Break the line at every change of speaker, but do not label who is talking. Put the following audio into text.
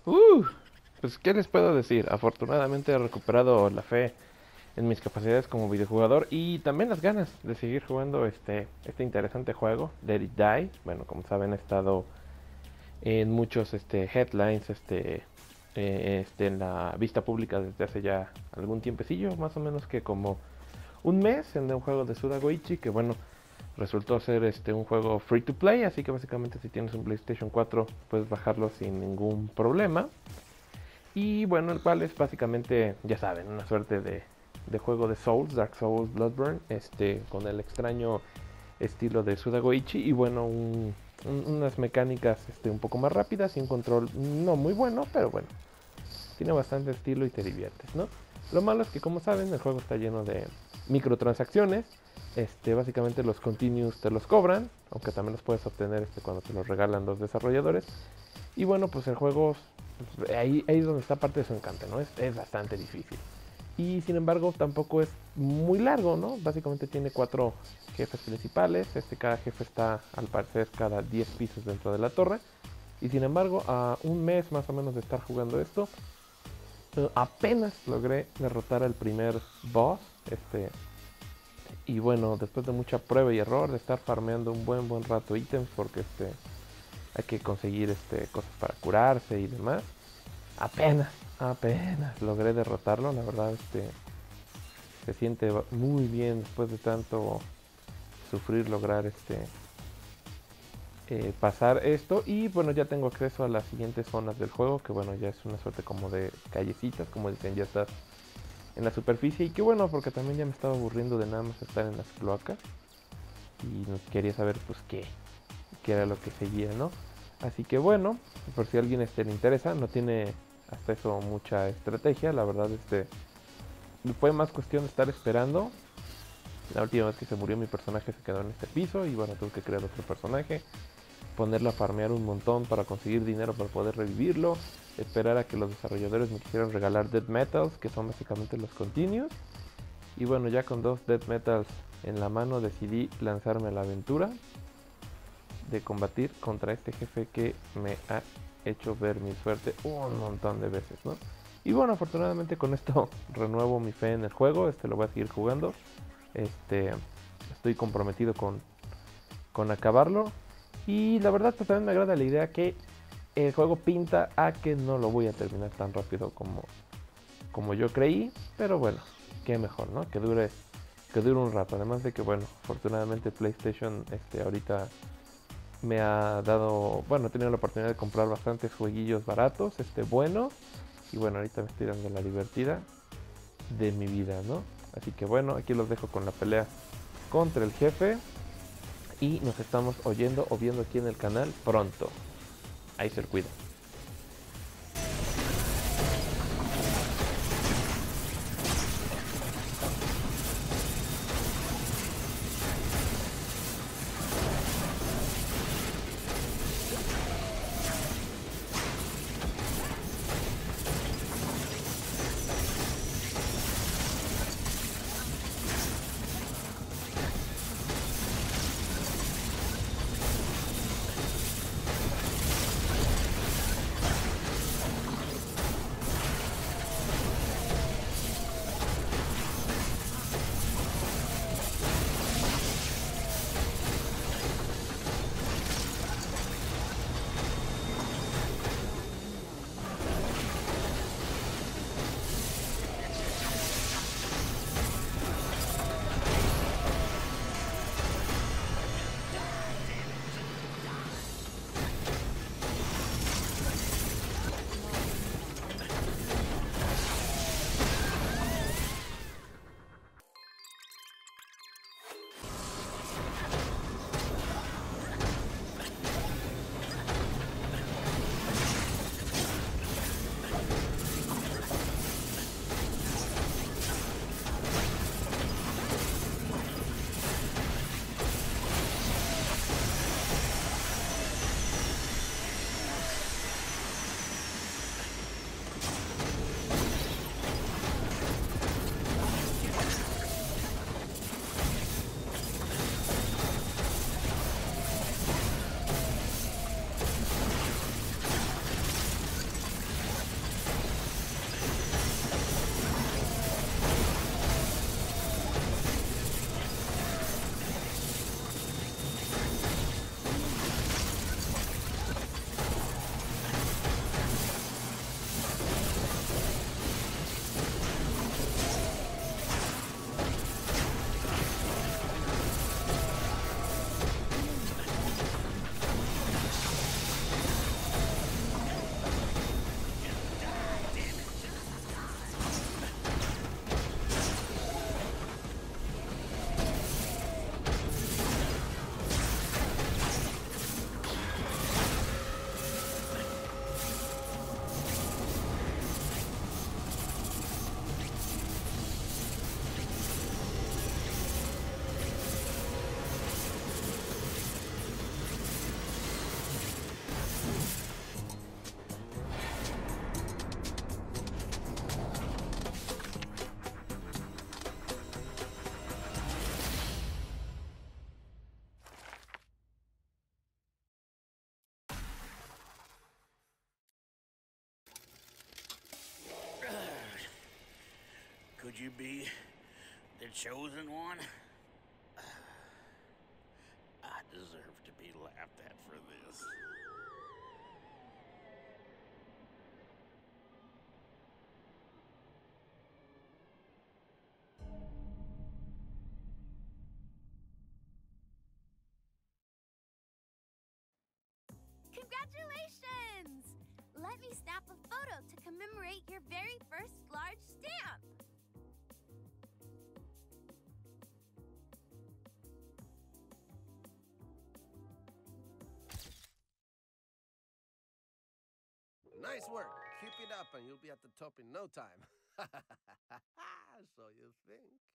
Uh, pues ¿qué les puedo decir? Afortunadamente he recuperado la fe en mis capacidades como videojugador y también las ganas de seguir jugando este interesante juego, Let It Die. Bueno, como saben, he estado en muchos headlines en la vista pública desde hace ya algún tiempecillo, más o menos que como un mes en un juego de Suda Goichi, que bueno, resultó ser un juego free to play, así que básicamente si tienes un PlayStation 4 puedes bajarlo sin ningún problema. Y bueno, el cual es básicamente, ya saben, una suerte de juego de Souls, Dark Souls, Bloodborne, con el extraño estilo de Suda Goichi y bueno, unas mecánicas un poco más rápidas y un control no muy bueno, pero bueno, tiene bastante estilo y te diviertes, ¿no? Lo malo es que, como saben, el juego está lleno de microtransacciones. Básicamente los continues te los cobran, aunque también los puedes obtener cuando te los regalan los desarrolladores. Y bueno, pues el juego, pues, ahí es donde está parte de su encanto, ¿no? Es bastante difícil. Y sin embargo, tampoco es muy largo, ¿no? Básicamente tiene 4 jefes principales. Cada jefe está, al parecer, cada 10 pisos dentro de la torre. Y sin embargo, a un mes más o menos de estar jugando esto, apenas logré derrotar al primer boss. Y bueno, después de mucha prueba y error, de estar farmeando un buen rato ítems, porque hay que conseguir cosas para curarse y demás. Apenas logré derrotarlo. La verdad, se siente muy bien después de tanto sufrir lograr pasar esto. Y bueno, ya tengo acceso a las siguientes zonas del juego, que bueno, ya es una suerte como de callecitas, como dicen, ya estás en la superficie. Y qué bueno, porque también ya me estaba aburriendo de nada más estar en las cloacas. Y quería saber pues qué era lo que seguía, ¿no? Así que bueno, por si a alguien le interesa, no tiene hasta eso mucha estrategia. La verdad, fue más cuestión de estar esperando. La última vez que se murió mi personaje se quedó en este piso y bueno, tuve que crear otro personaje, ponerla a farmear un montón para conseguir dinero para poder revivirlo, esperar a que los desarrolladores me quisieran regalar Death Metals, que son básicamente los continuos. Y bueno, ya con 2 Death Metals en la mano decidí lanzarme a la aventura de combatir contra este jefe que me ha hecho ver mi suerte un montón de veces, ¿no? Y bueno, afortunadamente con esto renuevo mi fe en el juego, lo voy a seguir jugando. Este, Estoy comprometido con acabarlo. Y la verdad, pues también me agrada la idea que el juego pinta a que no lo voy a terminar tan rápido como yo creí. Pero bueno, qué mejor, ¿no? Que dure un rato. Además de que, bueno, afortunadamente PlayStation ahorita me ha dado, bueno, he tenido la oportunidad de comprar bastantes jueguillos baratos, bueno. Y bueno, ahorita me estoy dando la divertida de mi vida, ¿no? Así que bueno, aquí los dejo con la pelea contra el jefe. Y nos estamos oyendo o viendo aquí en el canal pronto. Ahí se cuida.
you be the chosen one? I deserve to be laughed at for this.
Congratulations! Let me snap a photo to commemorate your very first large stamp.
Nice work. Keep it up and you'll be at the top in no time. So you think?